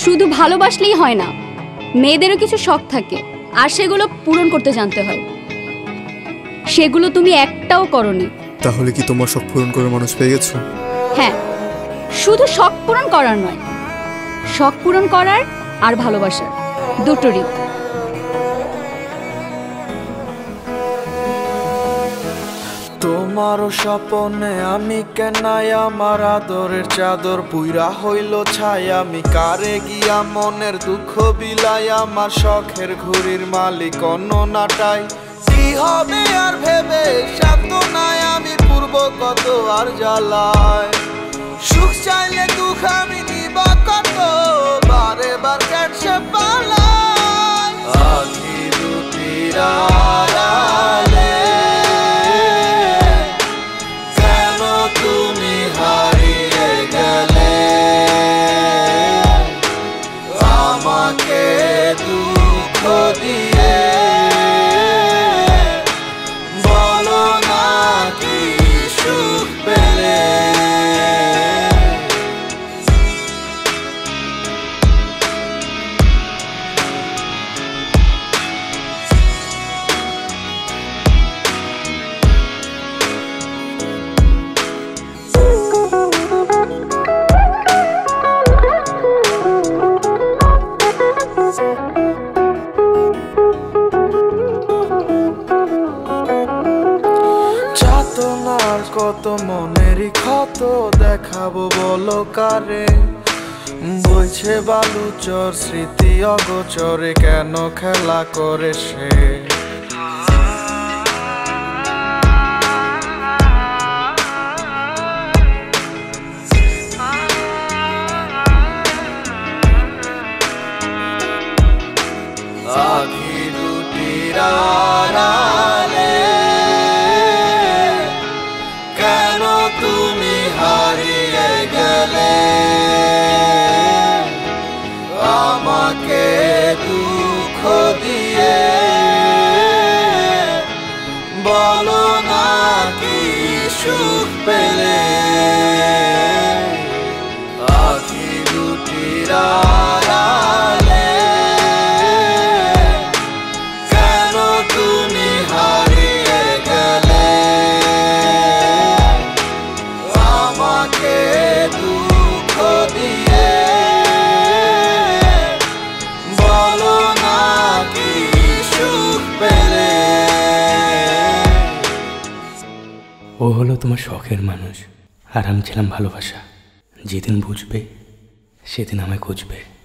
শুধু ভালোবাসলেই হয় না, মেয়েদেরও কিছু শখ থাকে, আর সেগুলো পূরণ করতে জানতে হয়। সেগুলো তুমি একটাও করনি। তাহলে কি তোমার শখ পূরণ করার মানুষ পেয়ে গেছো? হ্যাঁ, শুধু শখ পূরণ করার নয়, শখ পূরণ করার আর ভালোবাসার দুটোরই। তোমারও স্বপনে আমি কেনাই আমার আদরের চাদর পুইরা হইল ছাই। আমি কারে গিয়া মনের দুঃখ বিলাই, আমার শখের ঘুড়ির মালিক অন্য নাটাই। কি হবে আর ভেবে শান্ত নাই আমি, পূর্ব কত আর জ্বালায়। সুখ চাইলে দুঃখ আমি নিবা কত, বারে বার কেটে পালাই। আখি দুটির আড়ালে কেন তুমি হারিয়ে গেলে, আমাকে দুঃখ দিয়ে বলো না কি সুখ পেলে। কত মনেরই ক্ষত দেখাবো বলো কারে, বইছে বালুচর স্মৃতি অগোচরে কেন খেলা করে সে। আখি দুটির আড়ালে কেন তুমি হারিয়ে গেলে, আমাকে দুঃখ দিয়ে বলো না কি সুখ পেলে। আখি দুটির আড়ালে কেন তুমি হারিয়ে গেলে, আমাকে দুঃখ দিয়ে বলো না কি সুখ পেলে। ও হলো তোমার শখের মানুষ, আর আমি ছিলাম ভালোবাসা। যেদিন বুঝবে সেদিন আমায় খুঁজবে।